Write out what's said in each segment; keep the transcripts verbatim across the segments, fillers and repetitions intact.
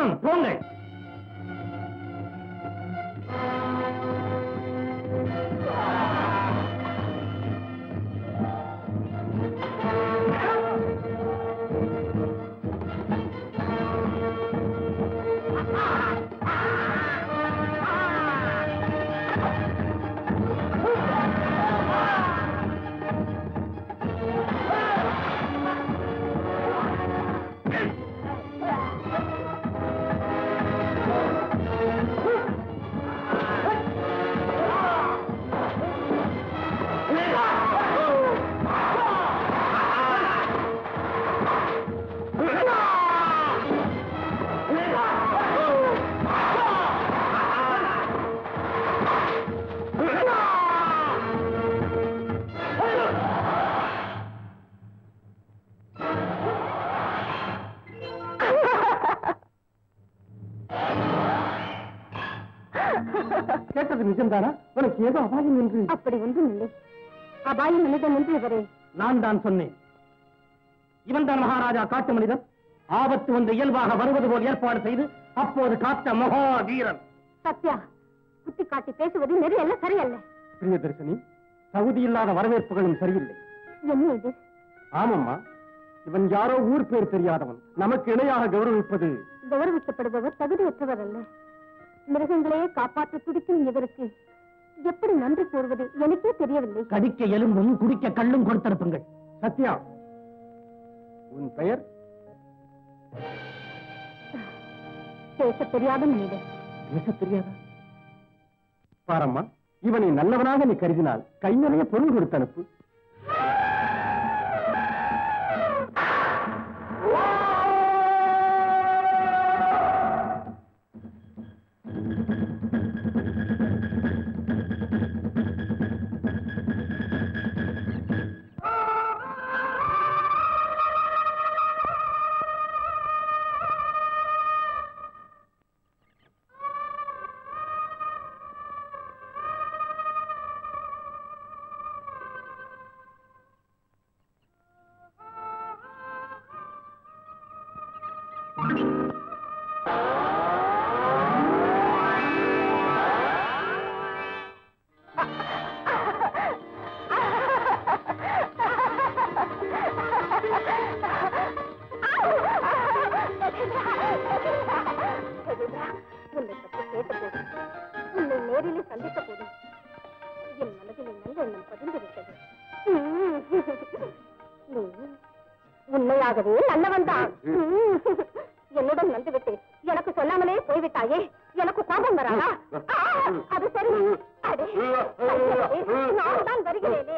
போங்கள். கேட்டது நிஜம்தானா? உனக்கு ஏதோ அபாயம் என்று? அப்படி ஒன்றும் இல்லை. அபாயம் மனிதன் என்று இவரே நான் தான் சொன்னேன். இவன் தான் மகாராஜா காட்டு மனிதன். ஆபத்து வந்து இயல்பாக வருவது போல் ஏற்பாடு செய்து அப்போது காத்த மகா வீரன். சத்யா, குத்தி காட்டி பேசுவது நெறியல்ல, சரியல்ல. பிரியதர்ஷினி, தகுதி இல்லாத வரவேற்புகளும் சரியில்லை. என்ன இது? ஆமம்மா, இவன் யாரோ ஊர் பேர் தெரியாதவன். நமக்கு இணையாக கௌரவிப்பது. கௌரவிக்கப்படுபவர் தகுதியற்றவர் அல்ல. மிருகங்களையே காப்பாற்ற துடிக்கும் இவருக்கு எப்படி நன்றி கூறுவது எனக்கே தெரியவில்லை. கடிக்க எலும்பும் குடிக்க கல்லும் கொடுத்திருப்புங்கள். சத்யா, உன் பெயர்? பேச தெரியாத மனிதன். பேச தெரியாதா? பாரம்மா, இவனை நல்லவனாக நீ கருதினால் கை நிறைய பொருள் கொடுத்து அனுப்பு. உண்மையாகவே நல்லவன் தான். என்னுடன் வந்துவிட்டு எனக்கு சொல்லாமலே போய்விட்டாயே, எனக்கு கோபம் வராதா? அது சரி, நான் தான் வருகிறேனே.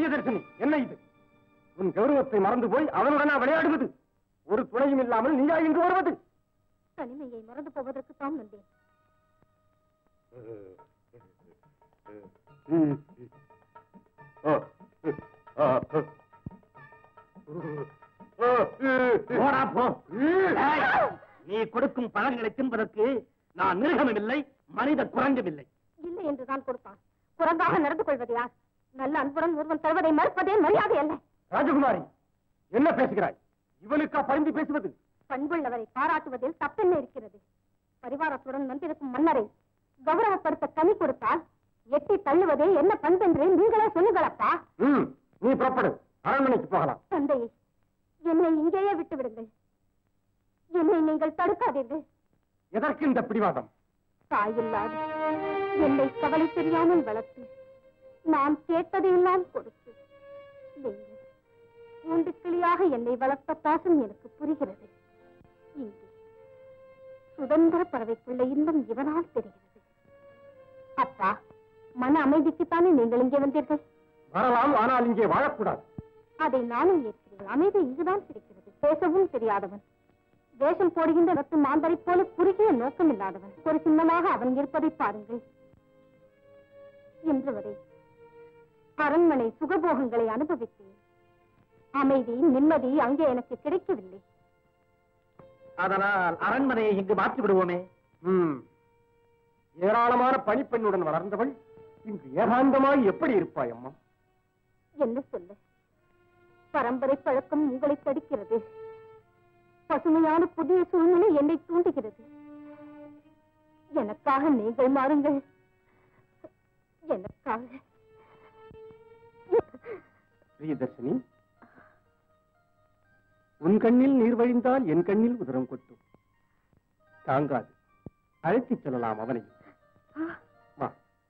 பிரியதர்ஷினி, என்ன இது? உன் கௌரவத்தை மறந்து போய் அவனுடனா விளையாடுவது? ஒரு துணையும் இல்லாமல் நீயா இங்கு வருவது? தனிமையை மறந்து போவதற்கு தான் வந்தேன். நீ கொடுக்கும் பழங்களை தின்பதற்கு நான் மிருகமும் இல்லை, மனித குரங்கும் இல்லை. இல்லை என்றுதான் கொடுப்பான். குரங்காக நடந்து கொள்வது யார்? நல்ல அன்புடன் ஒருவன் தருவதை மறுப்பதே மரியாதை அல்ல. ராஜகுமாரி, என்ன பேசுகிறாய்? இவனுக்கா பரிந்து பேசுவது? பண்புள்ளவரை பாராட்டுவதில் தப்பென்ன இருக்கிறது? பரிவாரத்துடன் வந்திருக்கும் மன்னரை கௌரவப்படுத்த கனி கொடுத்தால் எட்டி தள்ளுவதே என்ன பண்பென்று நீங்களே சொல்லுங்களப்பா. நீ புறப்படு, அரண்மனைக்கு போகலாம். தந்தையை என்னை இங்கேயே விட்டு விடுங்கள். என்னை நீங்கள் தடுக்காதீர்கள். எதற்கு இந்த பிடிவாதம்? தாயில்லாது என்னை கவலை தெரியாமல் வளர்த்து நான் கேட்டதையெல்லாம் கொடுத்து நீங்கள் கூண்டு கிளியாக என்னை வளர்த்த பாசம் எனக்கு புரிகிறது. இங்கே சுதந்திர பறவைக்குள்ள இன்னும் இவனால் தெரிகிறது. அப்பா, மன அமைதிக்குத்தானே நீங்கள் இங்கே வந்தீர்கள்? வரலாம், ஆனால் இங்கே வாழக்கூடாது. அதை நானும் ஏற்கிறேன். அமைதி இங்குதான் இருக்கிறது. பேசவும் தெரியாதவன், வேஷம் போடுகின்ற ரத்து மாந்தரை போல குறுகிய நோக்கம் இல்லாதவன் ஒரு சின்னமாக அவன் இருப்பதை பாருங்கள். இன்று வரை அரண்மனை சுகபோகங்களை அனுபவித்தேன். அமைதி, நிம்மதி அங்கே எனக்கு கிடைக்கவில்லை. அதனால் அரண்மனையை இங்கு மாற்றி விடுவோமே. ஏராளமான பணிப்பெண்ணுடன் வளர்ந்தவள் இங்கு ஏகாந்தமாய் எப்படி இருப்பாய் அம்மா? என்ன சொல்ல? பரம்பரை பழக்கம் உங்களை தடுக்கிறது. பசுமையான புதிய சூழ்நிலை என்னை தூண்டுகிறது. எனக்காக நீங்கள் மாறுங்கள். எனக்காக. பிரியதர்ஷினி, உன் கண்ணில் நீர் வழிந்தால் என் கண்ணில் உதிரம் கொட்டும். தாங்காது, அழைத்துச் செல்லலாம் அவனை. வா.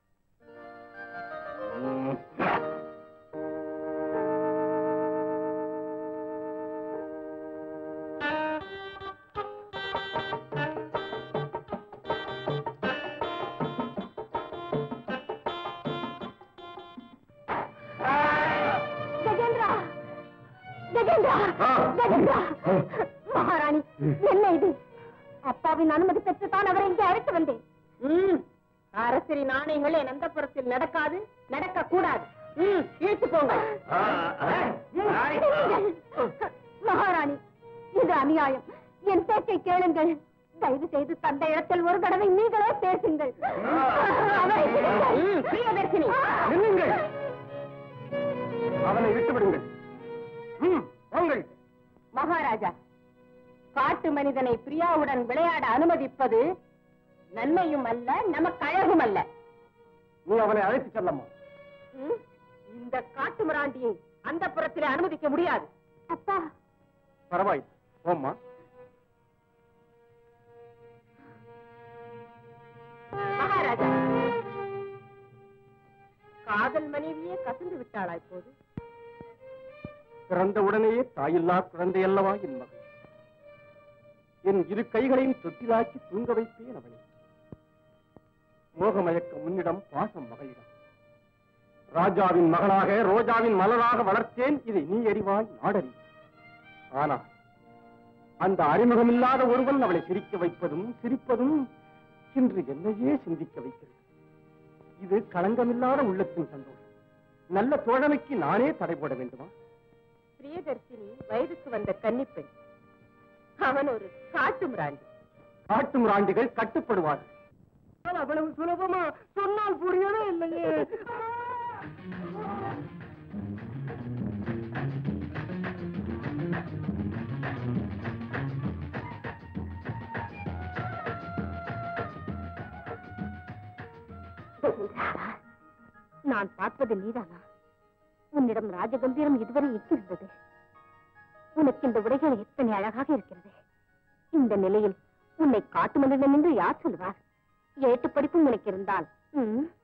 மகாராணி, என்ன இது? அப்பாவின் அனுமதி பெற்றுத்தான் அவரை இங்கே அழைத்து வந்தேன். அரசரின் ஆணைகள் என் அந்தப்புறத்தில் நடக்காது, நடக்க கூடாது. இழுத்து போங்க. மகாராணி, இது அநியாயம். என் பேச்சை கேளுங்கள். தயவு செய்து தந்தை இடத்தில் ஒரு தடவை நீங்களே பேசுங்கள். பிரியதர்ஷினி, அவனை விட்டுவிடுங்கள். மகாராஜா, காட்டு மனிதனை பிரியாவுடன் விளையாட அனுமதிப்பது நன்மையும் அல்ல, நமக்கு அழகும் அல்ல. நீ அவனை அழைத்து செல்லம்மா. இந்த காட்டு மிராண்டியை அந்த புறத்திலே அனுமதிக்க முடியாது. அப்பா, பரவாயில்லை, போம்மா. மகாராஜா, காதல் மனைவியே கசந்து விட்டாளா இப்போது? பிறந்த உடனேயே தாயில்லா குழந்தை அல்லவா என் மகள். என் இரு கைகளையும் தொட்டிலாக்கி தூங்க வைத்தேன் அவனை. மோகமயக்க முன்னிடம், பாசம் மகளிடம். ராஜாவின் மகளாக, ரோஜாவின் மலராக வளர்த்தேன். இதை நீ அறிவாய், நாடறி. ஆனால் அந்த அறிமுகமில்லாத ஒருவன் அவளை சிரிக்க வைப்பதும் சிரிப்பதும் இன்று என்னையே சிந்திக்க வைக்கிறது. இது களங்கமில்லாத உள்ளத்தின் சந்தோஷம். நல்ல தோழமைக்கு நானே தடை போட வேண்டுமா? பிரியதர்ஷினி வயதுக்கு வந்த கன்னிப்பெண். அவன் ஒரு காட்டு மிராண்டி. காட்டு மிராண்டிகள் கட்டுப்படுவார்கள். அவ்வளவு சுலபமா சொன்னால் புரியவே இல்லையே. நான் பார்ப்பது நீதானா? உன்னிடம் ராஜகம்பீரம் இதுவரை எங்கிருந்தது? உனக்கு இந்த உடைகள் எத்தனை அழகாக இருக்கிறது. இந்த நிலையில் உன்னை காட்டு மனிதன் என்று யார் சொல்வார்? ஏட்டு படிப்பும் உனக்கு இருந்தால்